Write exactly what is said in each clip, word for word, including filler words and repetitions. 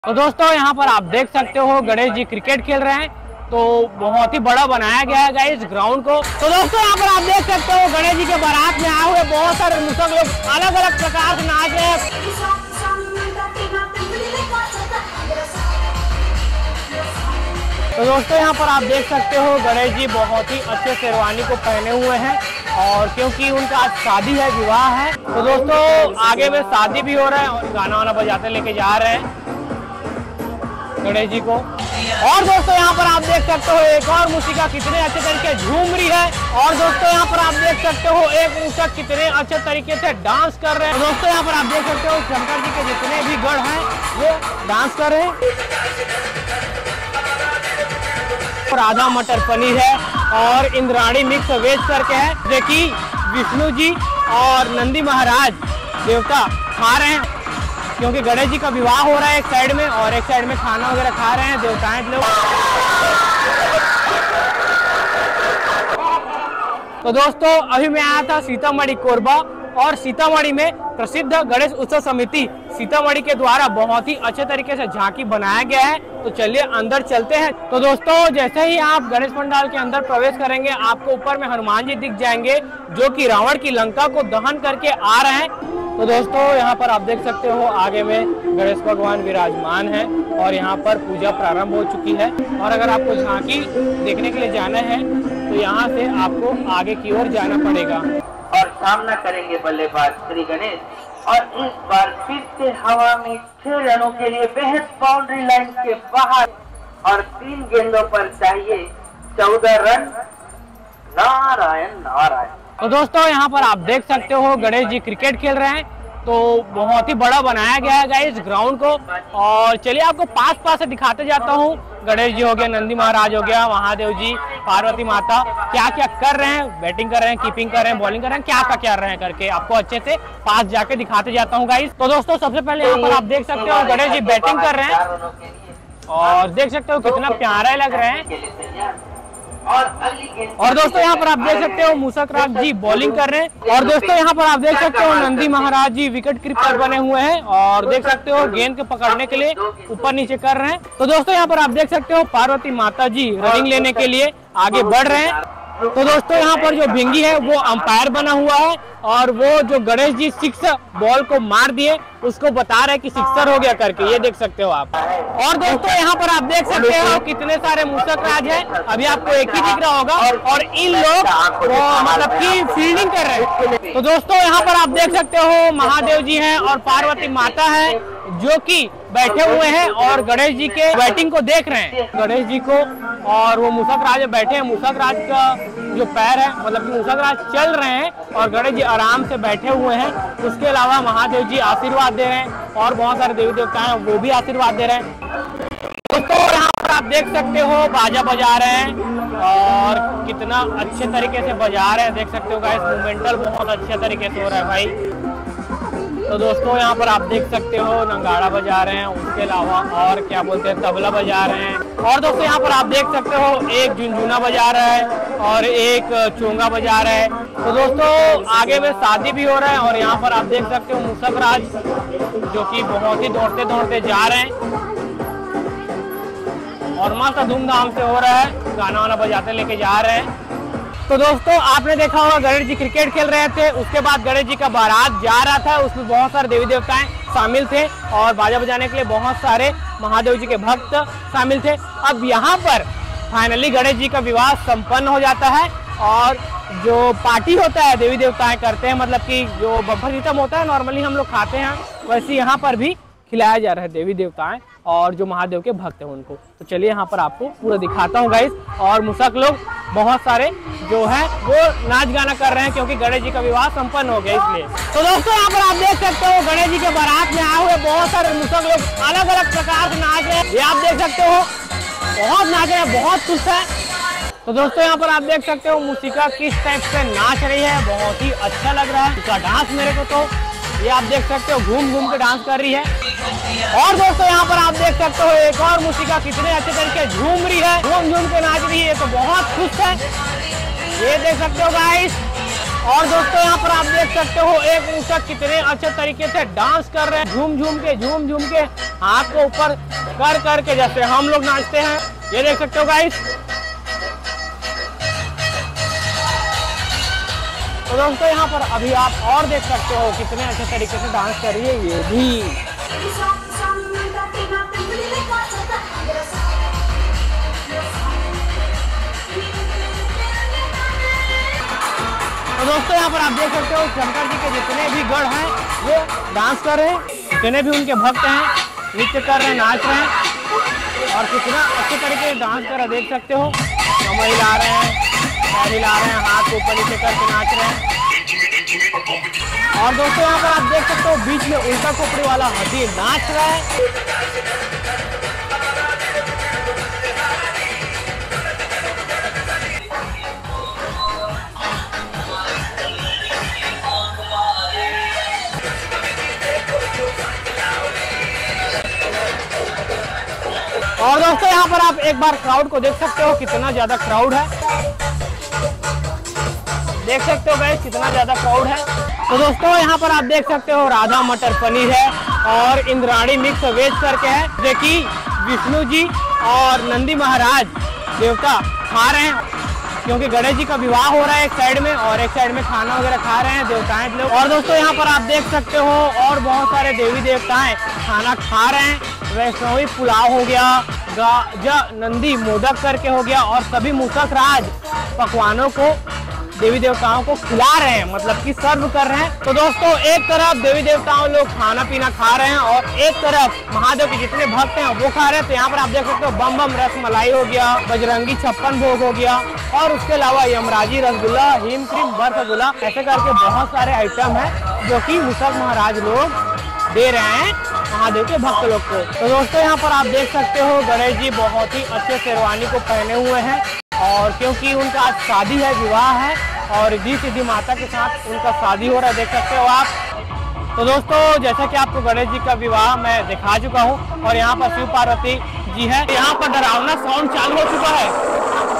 तो दोस्तों यहाँ पर आप देख सकते हो गणेश जी क्रिकेट खेल रहे हैं। तो बहुत ही बड़ा बनाया गया है गाइस ग्राउंड को। तो दोस्तों यहाँ पर आप देख सकते हो गणेश जी के बारात में आए हुए बहुत सारे मुसक लोग अलग अलग प्रकार से नाच रहे हैं। तो दोस्तों यहाँ पर आप देख सकते हो गणेश जी बहुत ही अच्छे शेरवानी को पहने हुए हैं और क्योंकि उनका आज शादी है, विवाह है। तो दोस्तों आगे में शादी भी हो रहा है और गाना वाना बजाते लेके जा रहे हैं गणेश जी को। और दोस्तों यहाँ पर आप देख सकते हो एक और मूसिका कितने अच्छे तरीके झूम रही है। और दोस्तों यहाँ पर आप देख सकते हो एक मूसक कितने अच्छे तरीके से डांस कर रहे हैं। दोस्तों यहाँ पर आप देख सकते हो शंकर जी के जितने भी गढ़ हैं वो डांस कर रहे हैं। आधा मटर पनीर है और इंद्राणी मिक्स वेज करके है जो कि विष्णु जी और नंदी महाराज देवता खा रहे हैं क्योंकि गणेश जी का विवाह हो रहा है एक साइड में और एक साइड में खाना वगैरह खा रहे हैं देवताएं लोग। तो दोस्तों अभी मैं आया था सीतामढ़ी कोरबा और सीतामढ़ी में प्रसिद्ध गणेश उत्सव समिति सीतामढ़ी के द्वारा बहुत ही अच्छे तरीके से झांकी बनाया गया है। तो चलिए अंदर चलते हैं। तो दोस्तों जैसे ही आप गणेश पंडाल के अंदर प्रवेश करेंगे आपको ऊपर में हनुमान जी दिख जाएंगे जो कि रावण की लंका को दहन करके आ रहे हैं। तो दोस्तों यहाँ पर आप देख सकते हो आगे में गणेश भगवान विराजमान है और यहाँ पर पूजा प्रारंभ हो चुकी है। और अगर आपको झांकी देखने के लिए जाना है तो यहाँ से आपको आगे की ओर जाना पड़ेगा। और सामना करेंगे बल्लेबाज श्री गणेश और इस बार फिर से हवा में छह रनों के लिए बेहद बाउंड्री लाइन के बाहर और तीन गेंदों पर चाहिए चौदह रन। नारायण नारायण। तो दोस्तों यहाँ पर आप देख सकते हो गणेश जी क्रिकेट खेल रहे हैं। तो बहुत ही बड़ा बनाया गया है गाइस ग्राउंड को। और चलिए आपको पास पास से दिखाते जाता हूँ। गणेश जी हो गया, नंदी महाराज हो गया, महादेव जी, पार्वती माता क्या क्या कर रहे हैं, बैटिंग कर रहे हैं, कीपिंग कर रहे हैं, बॉलिंग कर रहे हैं, क्या क्या कर रहे हैं करके आपको अच्छे से पास जाके दिखाते जाता हूँ गाइस। तो दोस्तों सबसे पहले यहाँ पर आप देख सकते हो गणेश जी बैटिंग कर रहे हैं और देख सकते हो कितना प्यारा लग रहे हैं। और दोस्तों यहाँ पर आप देख सकते हो मूसक राज जी बॉलिंग कर रहे हैं। और दोस्तों यहाँ पर आप देख सकते हो नंदी महाराज जी विकेट कीपर बने हुए हैं और देख सकते हो गेंद को पकड़ने के लिए ऊपर नीचे कर रहे हैं। तो दोस्तों यहाँ पर आप देख सकते हो पार्वती माता जी रनिंग लेने के लिए आगे बढ़ रहे हैं। तो दोस्तों यहाँ पर जो भिंगी है वो अंपायर बना हुआ है और वो जो गणेश जी सिक्स बॉल को मार दिए उसको बता रहे कि सिक्सर हो गया करके, ये देख सकते हो आप। और दोस्तों यहाँ पर आप देख सकते हो कितने सारे मूसक राज हैं, अभी आपको एक ही दिख रहा होगा और इन लोग वो मतलब कि फील्डिंग कर रहे हैं। तो दोस्तों यहाँ पर आप देख सकते हो महादेव जी हैं और पार्वती माता है जो कि बैठे हुए हैं और गणेश जी के बैटिंग को देख रहे हैं गणेश जी को। और वो मूसक राज बैठे हैं, मूसक राज का जो पैर है मतलब कि मूसक राज चल रहे हैं और गणेश जी आराम से बैठे हुए हैं। उसके अलावा महादेव जी आशीर्वाद दे रहे हैं और बहुत सारे देवी देवता हैं वो भी आशीर्वाद दे रहे हैं। दोस्तों यहाँ पर आप देख सकते हो बाजा बजा रहे हैं और कितना अच्छे तरीके से बजा रहे हैं, देख सकते हो गाइस मूवमेंटल बहुत अच्छे तरीके से हो रहा है भाई। तो दोस्तों यहाँ पर आप देख सकते हो नंगाड़ा बजा रहे हैं, उसके अलावा और क्या बोलते हैं तबला बजा रहे हैं। और दोस्तों यहाँ पर आप देख सकते हो एक झुनझुना बजा रहा है और एक चोंगा बजा रहा है। तो दोस्तों आगे में शादी भी हो रहा है और यहाँ पर आप देख सकते हो मूसक राज जो कि बहुत ही दौड़ते दौड़ते जा रहे हैं और मस्त धूमधाम से हो रहा है, गाना वाना बजाते लेके जा रहे हैं। तो दोस्तों आपने देखा होगा गणेश जी क्रिकेट खेल रहे थे, उसके बाद गणेश जी का बारात जा रहा था, उसमें बहुत सारे देवी देवताएं शामिल थे और बाजा बजाने के लिए बहुत सारे महादेव जी के भक्त शामिल थे। अब यहाँ पर फाइनली गणेश जी का विवाह संपन्न हो जाता है और जो पार्टी होता है देवी देवताएं करते हैं, मतलब कि जो बफर सिस्टम होता है नॉर्मली हम लोग खाते हैं, वैसे यहाँ पर भी खिलाया जा रहा है देवी देवताएं और जो महादेव के भक्त हैं उनको। तो चलिए यहाँ पर आपको पूरा दिखाता हूँ गाइस। और मूसक लोग बहुत सारे जो है वो नाच गाना कर रहे हैं क्योंकि गणेश जी का विवाह संपन्न हो गया इसलिए। तो दोस्तों यहाँ पर आप देख सकते हो गणेश जी के बारात में आए हुए बहुत सारे मूसक लोग अलग अलग प्रकार से नाच रहे हैं, ये आप देख सकते हो बहुत नाच रहे हैं, बहुत खुश है। तो दोस्तों यहाँ पर आप देख सकते हो मूसिका किस टाइप से नाच रही है, बहुत ही अच्छा लग रहा है उसका डांस मेरे को। तो ये आप देख सकते हो घूम घूम के डांस कर रही है। और दोस्तों यहाँ पर आप देख सकते हो एक और मूसिका कितने अच्छे तरीके झूम रही है, झूम झूम के नाच रही है, तो बहुत खुश है, ये देख सकते हो गाइस। और दोस्तों यहाँ पर आप देख सकते हो एक मूसक कितने अच्छे तरीके से डांस कर रहे हैं, झूम झूम के झूम झूम के हाथ को ऊपर कर कर के, जैसे हम लोग नाचते हैं। ये देख सकते हो गाइस। तो दोस्तों यहाँ पर अभी आप और देख सकते हो कितने अच्छे तरीके से डांस कर रही है ये भी। तो दोस्तों यहाँ पर आप देख सकते हो शंकर जी के जितने भी गढ़ हैं वो डांस कर रहे हैं, जितने भी उनके भक्त हैं नृत्य कर रहे हैं, नाच रहे हैं और कितना अच्छे तरीके से डांस कर रहे हैं। देख सकते हो कमर हिला रहे हैं, पैर हिला रहे हैं, हाथ ऊपर नीचे करके नाच रहे हैं। और दोस्तों यहाँ पर आप देख सकते हो बीच में उल्टा खोपड़ी वाला हाथी नाच रहा है। और दोस्तों यहाँ पर आप एक बार क्राउड को देख सकते हो कितना ज्यादा क्राउड है, देख सकते हो गाइस कितना ज्यादा क्राउड है। तो दोस्तों यहाँ पर आप देख सकते हो राधा मटर पनीर है और इंद्राणी मिक्स वेज करके है, जो कि विष्णु जी और नंदी महाराज देवता खा रहे हैं, क्योंकि गणेश जी का विवाह हो रहा है एक साइड में और एक साइड में खाना वगैरह खा रहे हैं देवताएं लोग। और दोस्तों यहाँ पर आप देख सकते हो और बहुत सारे देवी देवताएं खाना खा रहे हैं। वैष्णवी पुलाव हो गया, गाजा नंदी मोदक करके हो गया और सभी मूसक राज पकवानों को देवी देवताओं को खिला रहे हैं, मतलब कि सर्व कर रहे हैं। तो दोस्तों एक तरफ देवी देवताओं लोग खाना पीना खा रहे हैं और एक तरफ महादेव के जितने भक्त हैं वो खा रहे हैं। तो यहाँ पर आप देख सकते हो बम बम रसमलाई हो गया, बजरंगी छप्पन भोग हो गया और उसके अलावा यमराजी रसगुल्ला, हिम क्रीम बरसगुल्ला, ऐसे करके बहुत सारे आइटम है जो कि मूसक महाराज लोग दे रहे हैं महादेव के भक्त लोग को। तो दोस्तों यहाँ पर आप देख सकते हो गणेश जी बहुत ही अच्छे शेरवानी को पहने हुए हैं और क्योंकि उनका आज शादी है, विवाह है और रिद्धि सिद्धि माता के साथ उनका शादी हो रहा है, देख सकते हो आप। तो दोस्तों जैसा कि आपको गणेश जी का विवाह मैं दिखा चुका हूँ और यहाँ पर शिव पार्वती जी है। यहाँ पर डरावना साउंड चालू हो चुका है।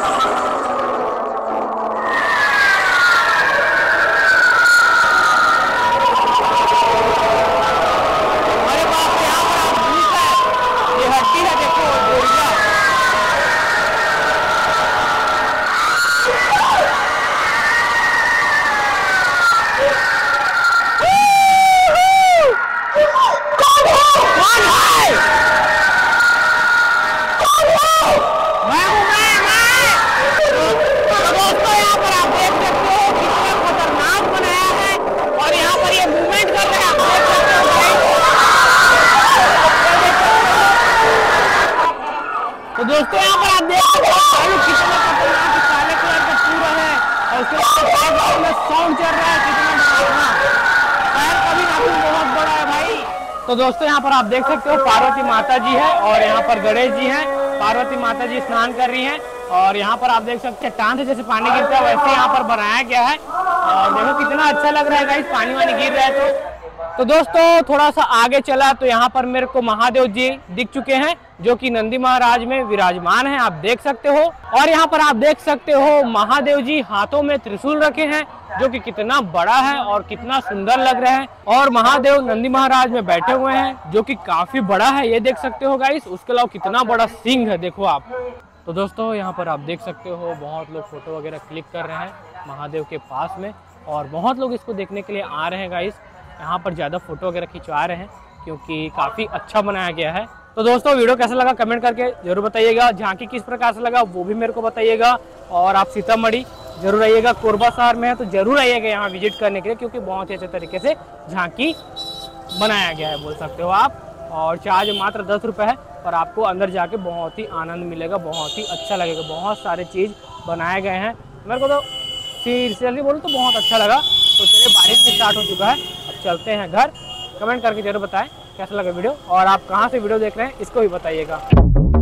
तो दोस्तों यहाँ पर आप देख सकते हो कितना काले कलर का पूरा है और उसके बाद में साउंड चल रहा है, कितना पैर का भी नाखून बहुत बड़ा है भाई। तो दोस्तों यहाँ पर आप देख सकते हो पार्वती माता जी है और यहाँ पर गणेश जी हैं। पार्वती माता जी स्नान कर रही हैं और यहाँ पर आप देख सकते हैं चट्टान से जैसे पानी गिरता है वैसे यहाँ पर बनाया गया है और देखो कितना अच्छा लग रहा है गाइस, पानी वानी गिर रहा है। तो तो दोस्तों थोड़ा सा आगे चला तो यहाँ पर मेरे को महादेव जी दिख चुके हैं जो कि नंदी महाराज में विराजमान हैं, आप देख सकते हो। और यहाँ पर आप देख सकते हो महादेव जी हाथों में त्रिशूल रखे हैं जो कि कितना बड़ा है और कितना सुंदर लग रहा है और महादेव नंदी महाराज में बैठे हुए हैं जो कि काफी बड़ा है, ये देख सकते हो गाइस। उसके अलावा कितना बड़ा सिंह है देखो आप। तो दोस्तों यहाँ पर आप देख सकते हो बहुत लोग फोटो वगैरह क्लिक कर रहे हैं महादेव के पास में और बहुत लोग इसको देखने के लिए आ रहे हैं गाइस। यहाँ पर ज़्यादा फोटो वगैरह खिंचवा रहे हैं क्योंकि काफ़ी अच्छा बनाया गया है। तो दोस्तों वीडियो कैसा लगा कमेंट करके जरूर बताइएगा, झांकी किस प्रकार से लगा वो भी मेरे को बताइएगा। और आप सीतामढ़ी जरूर आइएगा, कोरबा शहर में है तो जरूर आइएगा यहाँ विजिट करने के लिए क्योंकि बहुत ही अच्छे तरीके से झांकी बनाया गया है बोल सकते हो आप। और चार्ज मात्र दस रुपये है पर आपको अंदर जाके बहुत ही आनंद मिलेगा, बहुत ही अच्छा लगेगा। बहुत सारे चीज़ बनाए गए हैं, मेरे को तो सीरियसली बोलो तो बहुत अच्छा लगा। तो चलिए बारिश भी स्टार्ट हो चुका है, अब चलते हैं घर। कमेंट करके जरूर बताएं कैसा लगा वीडियो और आप कहाँ से वीडियो देख रहे हैं इसको भी बताइएगा।